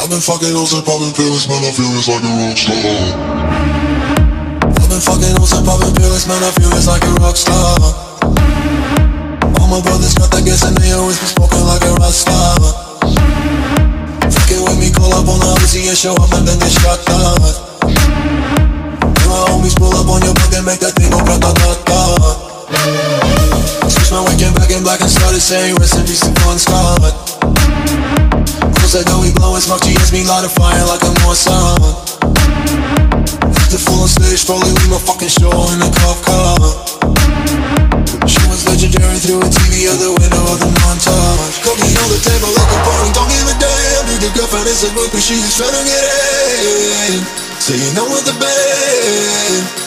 I've been fucking hoes and popping pills, man, I feel it's like a rock star. I've been fucking hoes and popping pills, man, I feel it's like a rock star. All my brothers got that gas and they always be smoking like a rock star. Fucking with me, call up on the Uzi and show up and then get shot down. And my homies pull up on your block and make that thing go grata-ta-ta. Switch my weekend back in black and started saying rest in peace to Bon Scott. Said that we blowin' smoke, GS me light a fire like a Mossad. After full on stage, probably leave my fucking show in a cop car. She was legendary through a TV out the window of the montage. Cooking on the table like a party, don't give a damn. Dude, the girlfriend is a group and she just tryna get in. Saying no with the band.